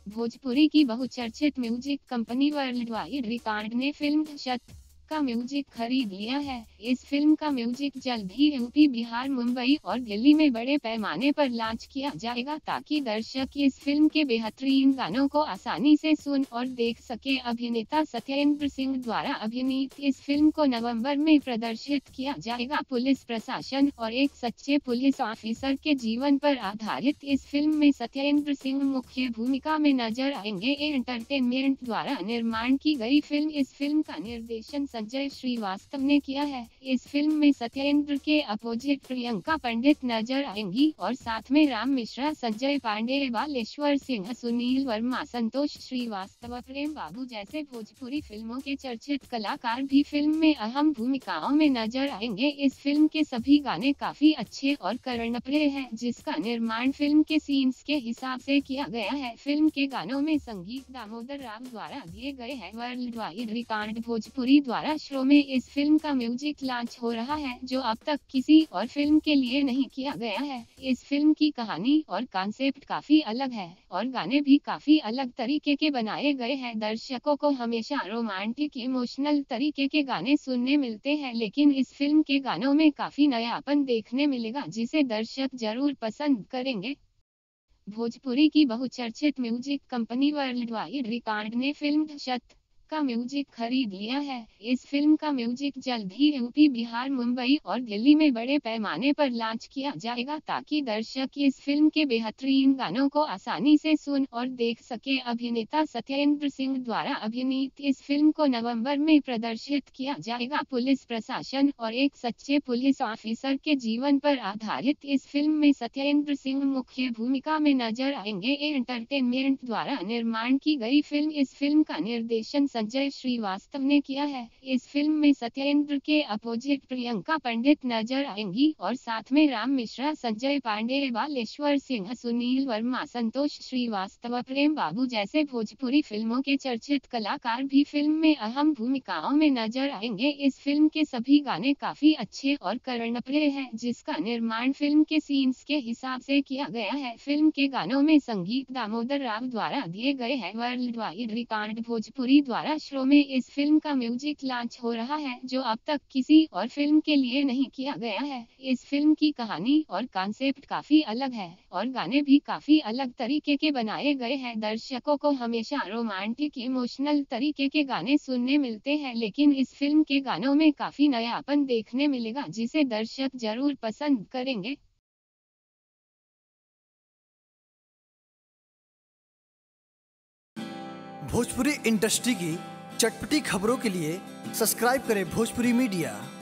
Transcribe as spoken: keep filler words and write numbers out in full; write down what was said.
भोजपुरी की बहुचर्चित music company world wide record ने फिल्म शत का म्यूजिक खरीद लिया है। इस फिल्म का म्यूजिक जल्द ही यूपी, बिहार, मुंबई और दिल्ली में बड़े पैमाने पर लॉन्च किया जाएगा ताकि दर्शक इस फिल्म के बेहतरीन गानों को आसानी से सुन और देख सके। अभिनेता सत्येंद्र सिंह द्वारा अभिनीत इस फिल्म को नवंबर में प्रदर्शित किया जाएगा। पुलिस प्रशासन और एक सच्चे पुलिस ऑफिसर के जीवन पर आधारित इस फिल्म में सत्येंद्र सिंह मुख्य भूमिका में नजर आएंगे। एंटरटेनमेंट द्वारा निर्माण की गई फिल्म इस फिल्म का निर्देशन संजय श्रीवास्तव ने किया है। इस फिल्म में सत्येंद्र के अपोजिट प्रियंका पंडित नजर आएंगी और साथ में राम मिश्रा, संजय पांडे, बालेश्वर सिंह, सुनील वर्मा, संतोष श्रीवास्तव, प्रेम बाबू जैसे भोजपुरी फिल्मों के चर्चित कलाकार भी फिल्म में अहम भूमिकाओं में नजर आएंगे। इस फिल्म के सभी गाने काफी अच्छे और कर्णप्रिय हैं, जिसका निर्माण फिल्म के सीन्स के हिसाब से किया गया है। फिल्म के गानों में संगीत दामोदर राव द्वारा दिए गए हैं। वर्ल्ड वाइड रिकॉर्ड भोजपुरी द्वारा शो में इस फिल्म का म्यूजिक लॉन्च हो रहा है, जो अब तक किसी और फिल्म के लिए नहीं किया गया है। इस फिल्म की कहानी और कॉन्सेप्ट काफी अलग है और गाने भी काफी अलग तरीके के बनाए गए हैं। दर्शकों को हमेशा रोमांटिक, इमोशनल तरीके के गाने सुनने मिलते हैं, लेकिन इस फिल्म के गानों में काफी नयापन देखने मिलेगा, जिसे दर्शक जरूर पसंद करेंगे। भोजपुरी की बहुचर्चित music company world wide record ने फिल्म शत का म्यूजिक खरीद लिया है। इस फिल्म का म्यूजिक जल्द ही यूपी, बिहार, मुंबई और दिल्ली में बड़े पैमाने पर लॉन्च किया जाएगा ताकि दर्शक इस फिल्म के बेहतरीन गानों को आसानी से सुन और देख सके। अभिनेता सत्येंद्र सिंह द्वारा अभिनीत इस फिल्म को नवंबर में प्रदर्शित किया जाएगा। पुलिस प्रशासन और एक सच्चे पुलिस ऑफिसर के जीवन पर आधारित इस फिल्म में सत्येंद्र सिंह मुख्य भूमिका में नजर आएंगे। एंटरटेनमेंट द्वारा निर्माण की गई फिल्म इस फिल्म का निर्देशन संजय श्रीवास्तव ने किया है। इस फिल्म में सत्येंद्र के अपोजिट प्रियंका पंडित नजर आएंगी और साथ में राम मिश्रा, संजय पांडे, बालेश्वर सिंह, सुनील वर्मा, संतोष श्रीवास्तव, प्रेम बाबू जैसे भोजपुरी फिल्मों के चर्चित कलाकार भी फिल्म में अहम भूमिकाओं में नजर आएंगे। इस फिल्म के सभी गाने काफी अच्छे और कर्णप्रिय हैं, जिसका निर्माण फिल्म के सीन्स के हिसाब से किया गया है। फिल्म के गानों में संगीत दामोदर राव द्वारा दिए गए हैं। वर्ल्ड वाइड रिकॉर्ड भोजपुरी द्वारा शो में इस फिल्म का म्यूजिक लॉन्च हो रहा है, जो अब तक किसी और फिल्म के लिए नहीं किया गया है। इस फिल्म की कहानी और कॉन्सेप्ट काफी अलग है और गाने भी काफी अलग तरीके के बनाए गए हैं। दर्शकों को हमेशा रोमांटिक, इमोशनल तरीके के गाने सुनने मिलते हैं, लेकिन इस फिल्म के गानों में काफी नयापन देखने मिलेगा, जिसे दर्शक जरूर पसंद करेंगे। भोजपुरी इंडस्ट्री की चटपटी खबरों के लिए सब्सक्राइब करें भोजपुरी मीडिया।